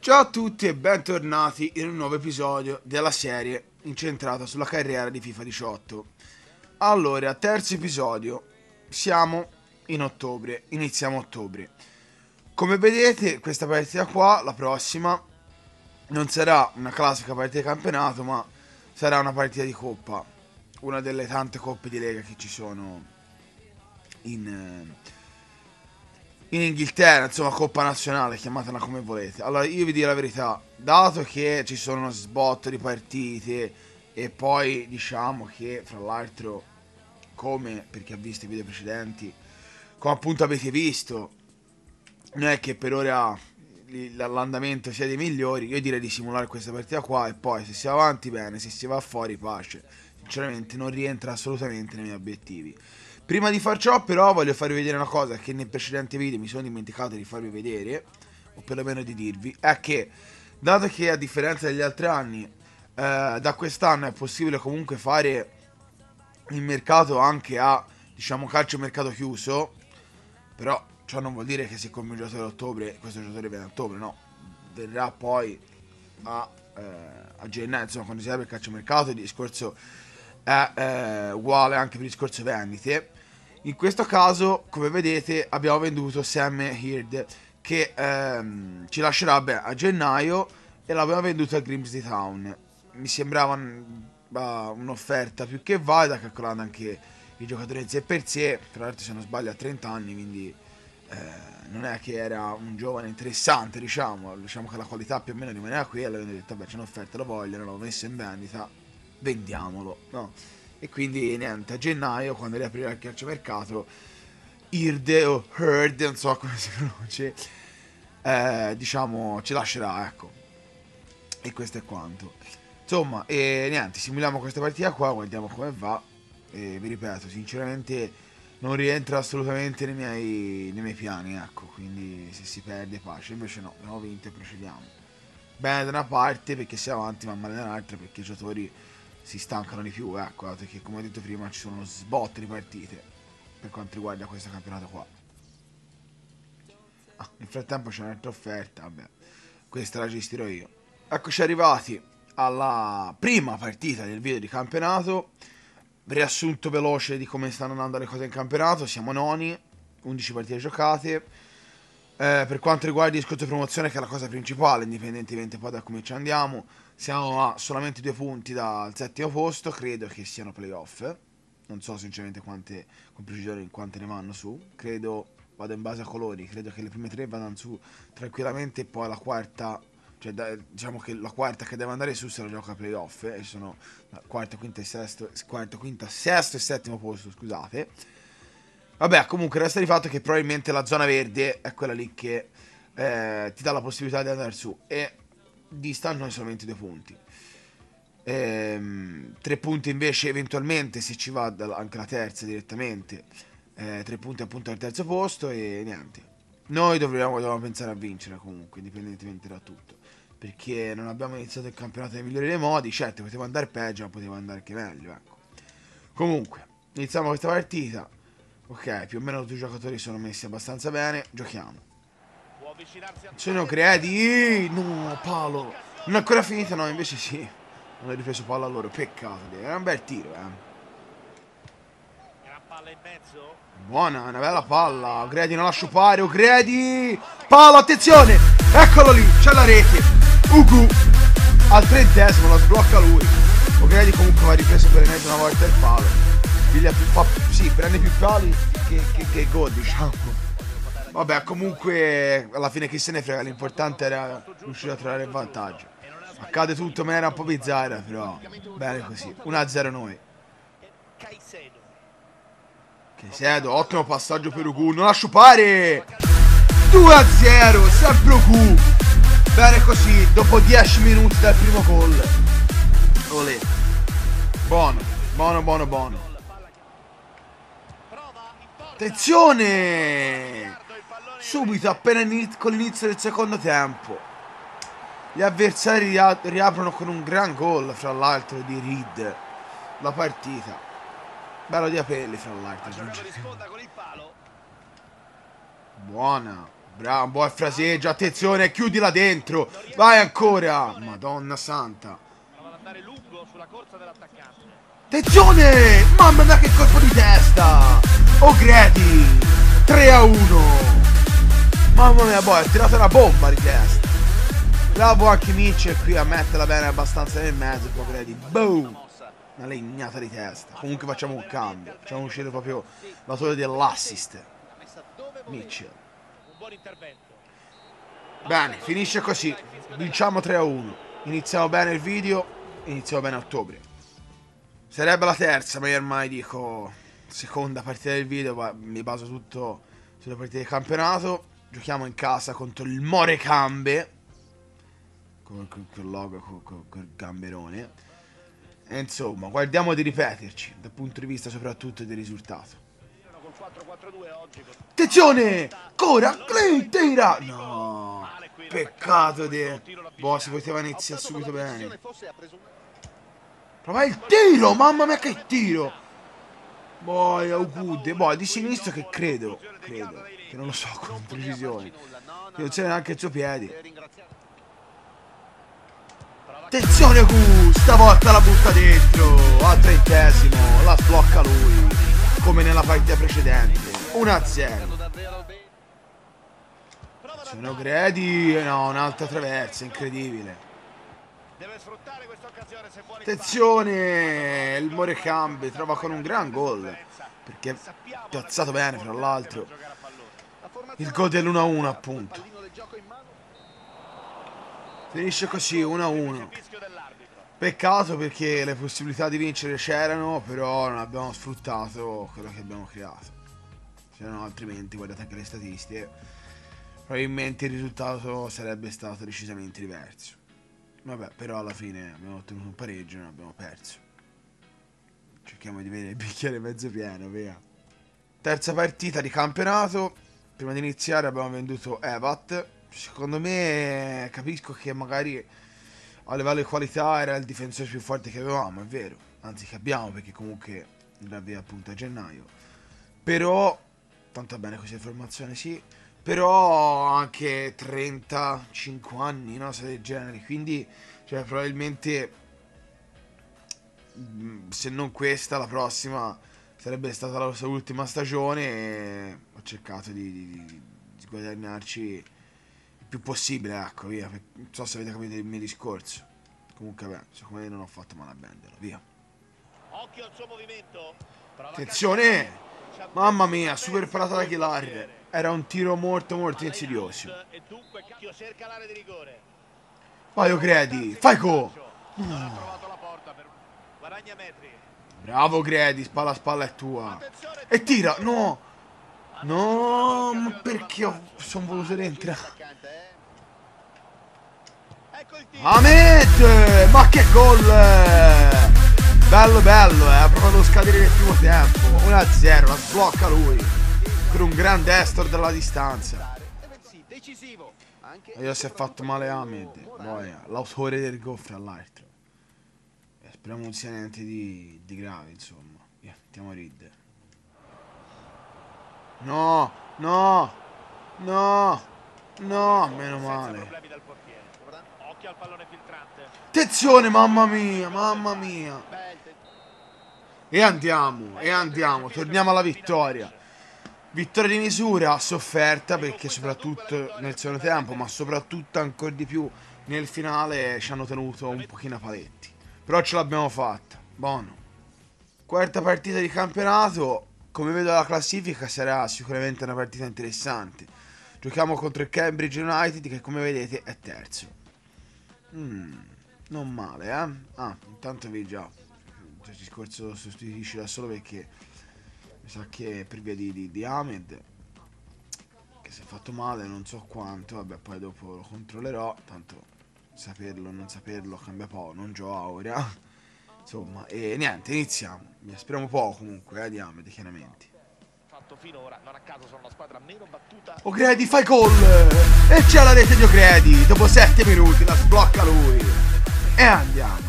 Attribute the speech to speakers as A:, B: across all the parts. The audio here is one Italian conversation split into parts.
A: Ciao a tutti e bentornati in un nuovo episodio della serie incentrata sulla carriera di FIFA 18. Allora, terzo episodio, siamo in ottobre, iniziamo ottobre. Come vedete, questa partita qua, la prossima, non sarà una classica partita di campionato, ma sarà una partita di coppa. Una delle tante coppe di Lega che ci sono in Inghilterra, insomma, Coppa Nazionale, chiamatela come volete. Allora, io vi dico la verità, dato che ci sono uno sbotto di partite e poi diciamo che, fra l'altro, come per chi ha visto i video precedenti, come appunto avete visto, non è che per ora l'andamento sia dei migliori, io direi di simulare questa partita qua e poi se si va avanti bene, se si va fuori pace. Sinceramente non rientra assolutamente nei miei obiettivi. Prima di far ciò però voglio farvi vedere una cosa che nel precedente video mi sono dimenticato di farvi vedere, o perlomeno di dirvi, è che dato che a differenza degli altri anni da quest'anno è possibile comunque fare il mercato anche a, diciamo, calciomercato chiuso, però ciò non vuol dire che siccome il giocatore a ottobre, questo giocatore viene a ottobre, no, verrà poi a gennaio, insomma, quando si apre il calciomercato il discorso è uguale anche per il discorso vendite. In questo caso, come vedete, abbiamo venduto Sam Hird che ci lascerà a gennaio e l'abbiamo venduto a Grimsby Town. Mi sembrava un'offerta più che valida, calcolando anche i giocatori in sé per sé, tra l'altro se non sbaglio a 30 anni, quindi non è che era un giovane interessante, diciamo che la qualità più o meno rimaneva qui, e l'abbiamo detto vabbè, c'è un'offerta, lo vogliono, l'ho messo in vendita, vendiamolo, no? E quindi niente, a gennaio, quando riaprirà il calciomercato, Hird o Heard, non so come si pronuncia, diciamo ci lascerà, ecco. E questo è quanto. Insomma, e niente, simuliamo questa partita qua, guardiamo come va. E vi ripeto, sinceramente non rientra assolutamente nei miei piani, ecco. Quindi se si perde pace, invece no, abbiamo vinto e procediamo. Bene da una parte perché si è avanti, ma male dall'altra perché i giocatori si stancano di più, ecco, perché come ho detto prima ci sono uno sbotto di partite per quanto riguarda questo campionato qua. Nel frattempo c'è un'altra offerta, vabbè, questa la gestirò io. Eccoci arrivati alla prima partita del video di campionato. Riassunto veloce di come stanno andando le cose in campionato. Siamo noni, 11 partite giocate. Per quanto riguarda il discorso di promozione, che è la cosa principale, indipendentemente poi da come ci andiamo, siamo a solamente 2 punti dal settimo posto. Credo che siano playoff. Non so sinceramente con precisione in quante ne vanno su. Credo, vado in base a colori, credo che le prime 3 vadano su tranquillamente e poi la quarta, cioè diciamo che la quarta che deve andare su se la gioca playoff, e sono quarta, quinta, sesto e settimo posto, scusate. Vabbè, comunque resta di fatto che probabilmente la zona verde è quella lì che ti dà la possibilità di andare su, e distano noi solamente 2 punti. 3 punti invece eventualmente se ci va anche la terza direttamente, 3 punti appunto al terzo posto, e niente. Noi dobbiamo pensare a vincere comunque, indipendentemente da tutto, perché non abbiamo iniziato il campionato nei migliori dei modi. Certo, poteva andare peggio, ma poteva andare anche meglio, ecco. Comunque, iniziamo questa partita. Ok, più o meno tutti i giocatori sono messi abbastanza bene. Giochiamo. Sono credi. No, palo. Non è ancora finita, no, invece sì. Non ho ripreso palla a loro. Peccato. Era un bel tiro, Buona, una bella palla. Gredi, non lascio fare. Gredi. Palo, attenzione. Eccolo lì, c'è la rete. Ugu. Al 30esimo, la sblocca lui. Gredi comunque va ripreso per l'ennesima volta il palo. Sì, prende più pali che gol, diciamo. Vabbè, comunque alla fine chi se ne frega, l'importante era riuscire a trovare il vantaggio. Accade tutto, ma era un po' bizzarra, però bene così. 1-0 noi. Caicedo, ottimo passaggio per Ugu, non lascio fare. 2-0, sempre Ugu. Bene così, dopo 10 minuti dal primo gol. Olè. Buono, buono, buono, buono. Attenzione! Subito, appena con l'inizio del secondo tempo, gli avversari riaprono con un gran gol, fra l'altro, di Reed la partita. Bello di aprirli, fra l'altro. Buona, Bravo, e fraseggio, attenzione, chiudila dentro. Vai ancora. Madonna santa. Attenzione! Mamma mia che colpo di testa! O'Grady! 3-1. Mamma mia, boh, ha tirato una bomba di testa. Bravo anche Mitchell qui a metterla bene abbastanza nel mezzo. O'Grady, boom! Una legnata di testa. Comunque facciamo un cambio. Facciamo uscire proprio l'autore dell'assist. Mitchell. Bene, finisce così. Vinciamo 3-1. Iniziamo bene il video. Iniziamo bene a ottobre. Sarebbe la terza, ma io ormai dico seconda partita del video, ma mi baso tutto sulle partite del campionato. Giochiamo in casa contro il Morecambe. Con quel logo, col gamberone. E insomma, guardiamo di ripeterci dal punto di vista soprattutto del risultato. Attenzione! Cora! Tira! No! Peccato di... Boh, si poteva iniziare subito bene. Prova il tiro! Mamma mia che tiro! Boh, good. Boh, di sinistro che credo. Che non lo so con precisione. Che non c'è neanche il suo piede. Attenzione Gu! Stavolta la butta dentro! Al 30°, la sblocca lui. Come nella partita precedente. 1-0. Sono O'Grady. No, un'altra traversa, incredibile. Attenzione, il Morecambe trova con un gran gol, perché è piazzato bene fra l'altro. Il gol dell'1-1 appunto. Finisce così 1-1. Peccato perché le possibilità di vincere c'erano, però non abbiamo sfruttato quello che abbiamo creato. Se no, altrimenti guardate anche le statistiche, probabilmente il risultato sarebbe stato decisamente diverso. Vabbè, però alla fine abbiamo ottenuto un pareggio e non abbiamo perso. Cerchiamo di vedere il bicchiere mezzo pieno, via. Terza partita di campionato. Prima di iniziare abbiamo venduto Evat. Secondo me capisco che magari a livello di qualità era il difensore più forte che avevamo, è vero. Anzi che abbiamo, perché comunque la via appunto a gennaio. Però, tanto bene questa informazione, sì. Però anche 35 anni, no? Se del genere. Quindi, cioè, probabilmente, se non questa, la prossima sarebbe stata la sua ultima stagione. E ho cercato di guadagnarci il più possibile, ecco, via. Non so se avete capito il mio discorso. Comunque, beh, secondo me non ho fatto male a venderlo, via.
B: Occhio al suo movimento.
A: Attenzione! Mamma mia, super parata da Aguilar. Era un tiro molto insidioso. Vai O'Grady, fai go! Bravo O'Grady, spalla a spalla è tua. E tira, no! No, ma perché sono voluto rientrare? Ahmed! Ma che gol! Bello, proprio lo scadere del primo tempo. 1-0, la sblocca lui. Per un gran destro dalla distanza. E io si è fatto male Ahmed. L'autore del gol fra l'altro. Speriamo non sia niente di grave, insomma. Via, mettiamo Reed. No, meno male. Attenzione, mamma mia. E andiamo, torniamo alla vittoria. Vittoria di misura, sofferta, perché soprattutto nel secondo tempo, ma soprattutto ancora di più nel finale, ci hanno tenuto un pochino a paletti. Però ce l'abbiamo fatta, buono. Quarta partita di campionato. Come vedo la classifica sarà sicuramente una partita interessante. Giochiamo contro il Cambridge United, che come vedete è terzo. Non male, eh? Ah, intanto vi già. Questo discorso sostituisci da solo perché mi sa che per via di Ahmed, che si è fatto male, non so quanto. Vabbè, poi dopo lo controllerò. Tanto saperlo o non saperlo cambia poco, non gioco ora. Insomma, e niente, iniziamo. Mi aspiriamo poco comunque, di Ahmed, chiaramente. O'Grady, fai gol! E c'è la rete di O'Grady. Dopo 7 minuti la sblocca lui. E andiamo.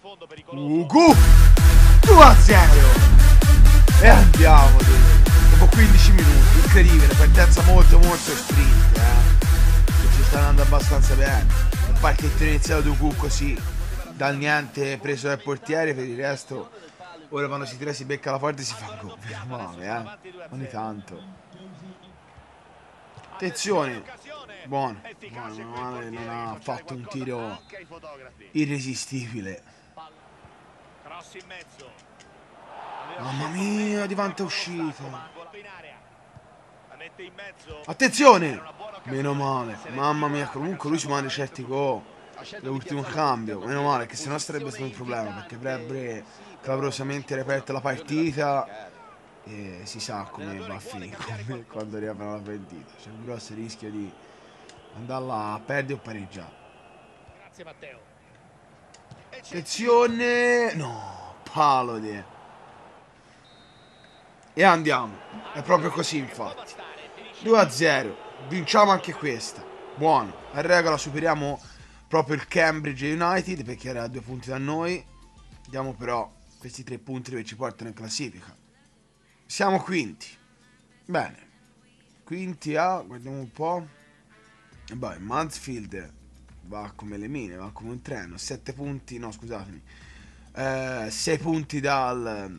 A: Ugu 2-0. E andiamo. Dopo 15 minuti, incredibile, partenza molto sprint, ci sta andando abbastanza bene. Il parchetto iniziato Doku così, dal niente preso dal portiere, per il resto ora quando si tira si becca la porta e si fa gol, meno male, ogni tanto. Attenzione, buono, meno male, non ha fatto un tiro irresistibile. Mamma mia, di quanta uscita. Attenzione! Meno male, mamma mia, comunque lui si manda certi gol. L'ultimo cambio, meno male, che sennò sarebbe stato un problema, perché avrebbe clamorosamente riaperto la partita e si sa come va a finire quando riaprono la partita. C'è un grosso rischio di andarla a perdere o pareggiare. Attenzione! No, palo di... E andiamo, è proprio così infatti. 2-0, vinciamo anche questa. Buono, a regola superiamo proprio il Cambridge United perché era a 2 punti da noi. Diamo però questi 3 punti dove ci portano in classifica. Siamo quinti. Bene, quinti a, guardiamo un po'. E beh, Mansfield va come le mine, va come un treno. 7 punti, no scusatemi, 6 punti dalla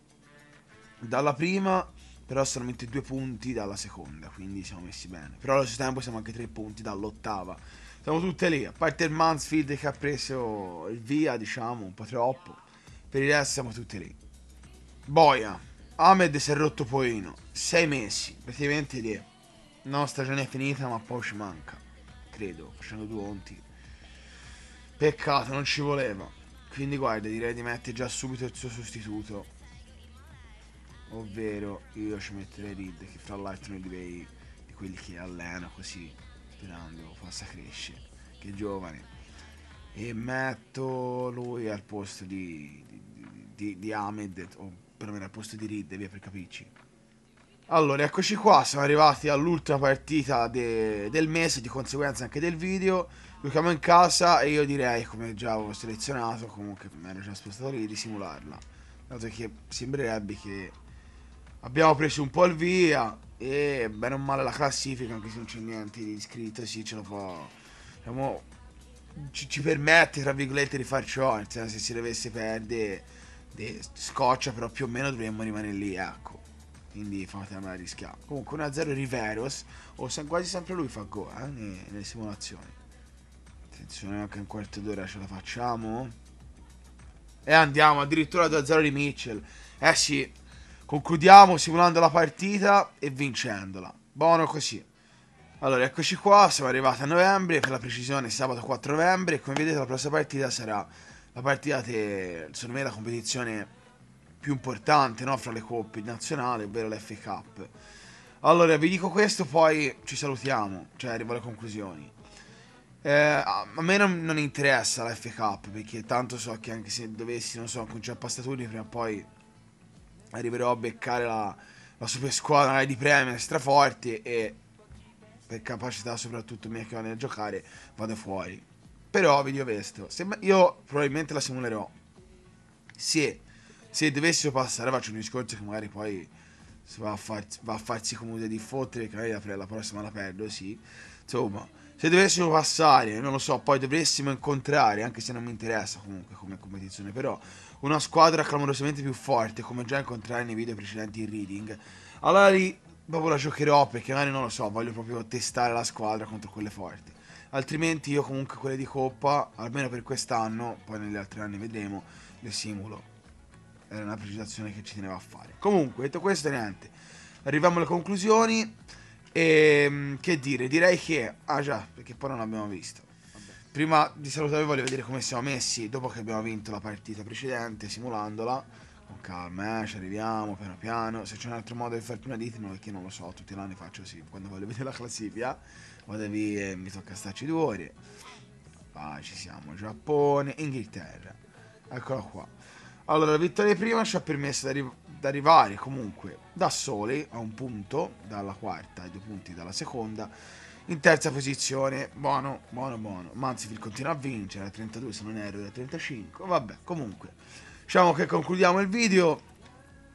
A: prima, però solamente 2 punti dalla seconda, quindi siamo messi bene. Però allo stesso tempo siamo anche 3 punti dall'ottava. Siamo tutte lì, a parte il Mansfield che ha preso il via, diciamo, un po' troppo. Per il resto siamo tutte lì. Boia, Ahmed si è rotto poino, 6 mesi, praticamente lì. No, stagione è finita, ma poi ci manca, credo, facendo 2 conti. Peccato, non ci voleva. Quindi guarda, direi di mettere già subito il suo sostituto. Ovvero io ci metterei Reed, che fra l'altro è di quelli che allena così, sperando possa crescere, che è giovane. E metto lui al posto di Ahmed, o perlomeno al posto di Reed, via per capirci. Allora, eccoci qua, siamo arrivati all'ultima partita del mese, di conseguenza anche del video. Giochiamo in casa e io direi, come già avevo selezionato, comunque mi ero già spostato lì, di simularla. Dato che sembrerebbe che abbiamo preso un po' il via e bene o male la classifica, anche se non c'è niente di iscritto, sì, ce lo fa. Diciamo, ci permette, tra virgolette, di far ciò, nel senso, se si dovesse perdere, scoccia, però più o meno dovremmo rimanere lì, ecco. Quindi fatemi rischiare. Comunque 1-0 Riveros, quasi sempre lui fa gol, nelle simulazioni. Attenzione, anche un quarto d'ora ce la facciamo. E andiamo, addirittura 2-0 di Mitchell. Eh sì, concludiamo simulando la partita e vincendola. Buono così. Allora, eccoci qua, siamo arrivati a novembre, per la precisione sabato 4 novembre, e come vedete la prossima partita sarà la partita secondo me la competizione più importante, no, fra le coppe nazionali, ovvero l'FA Cup. Allora, vi dico questo, poi ci salutiamo, cioè arrivo alle conclusioni. A me non interessa la FA Cup, perché tanto so che anche se dovessi, non so, cominciare a passare turni, prima o poi arriverò a beccare la super squadra di Premier straforti e per capacità soprattutto mia che ho nel giocare vado fuori. Però vi dico questo, io probabilmente la simulerò. Se dovessero passare, faccio un discorso che magari poi va a farsi comune di fottere, che magari la prossima la perdo, sì. Insomma, se dovessimo passare, non lo so, poi dovressimo incontrare, anche se non mi interessa comunque come competizione, però una squadra clamorosamente più forte, come già incontrai nei video precedenti in Reading, allora lì proprio la giocherò, perché magari non lo so, voglio proprio testare la squadra contro quelle forti. Altrimenti io comunque quelle di Coppa, almeno per quest'anno, poi negli altri anni vedremo, le simulo. Era una precisazione che ci teneva a fare. Comunque, detto questo, niente. Arriviamo alle conclusioni. E che dire? Direi che... Ah già, perché poi non l'abbiamo visto. Vabbè. Prima di salutarvi voglio vedere come siamo messi dopo che abbiamo vinto la partita precedente, simulandola. Con calma, ci arriviamo, piano piano. Se c'è un altro modo di fare prima ditemelo, perché non lo so, tutti gli anni faccio così. Quando voglio vedere la classifica, vado via e mi tocca starci 2 ore. Vai, ci siamo. Giappone, Inghilterra. Eccola qua. Allora, la vittoria prima ci ha permesso di arrivare comunque da soli a 1 punto dalla quarta e 2 punti dalla seconda, in terza posizione. Buono, buono, buono. Mansfield continua a vincere, a 32 se non erro, a 35. Vabbè, comunque, diciamo che concludiamo il video.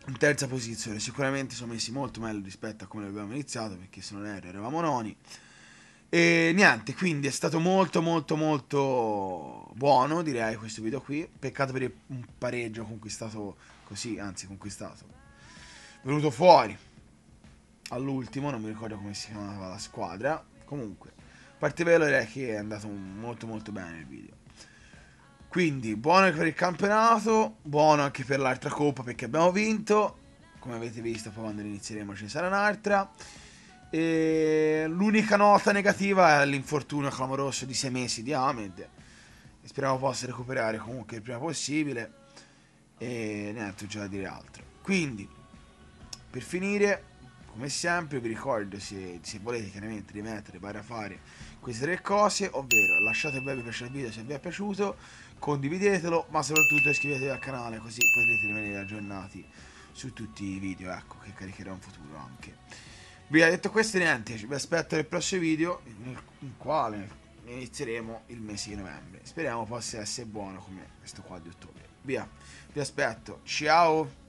A: in terza posizione. Sicuramente sono messi molto meglio rispetto a come abbiamo iniziato, perché se non erro eravamo noni. E niente, quindi è stato molto molto molto buono, direi, questo video qui. Peccato per un pareggio conquistato così, anzi conquistato, venuto fuori all'ultimo, non mi ricordo come si chiamava la squadra. Comunque, a parte quello, direi che è andato molto molto bene il video. Quindi buono per il campionato, buono anche per l'altra coppa perché abbiamo vinto. Come avete visto, poi quando inizieremo ce ne sarà un'altra. E l'unica nota negativa è l'infortunio clamoroso di 6 mesi di Ahmed. E speriamo possa recuperare comunque il prima possibile. E niente, già da dire altro. Quindi, per finire, come sempre, vi ricordo, se volete chiaramente rimettere, a fare queste tre cose, ovvero lasciate un bel mi piace al video se vi è piaciuto, condividetelo, ma soprattutto iscrivetevi al canale così potrete rimanere aggiornati su tutti i video, ecco, che caricherò in futuro anche. Vi ho detto questo, niente, vi aspetto nel prossimo video, in quale inizieremo il mese di novembre. Speriamo possa essere buono come questo qua di ottobre. Via, vi aspetto, ciao!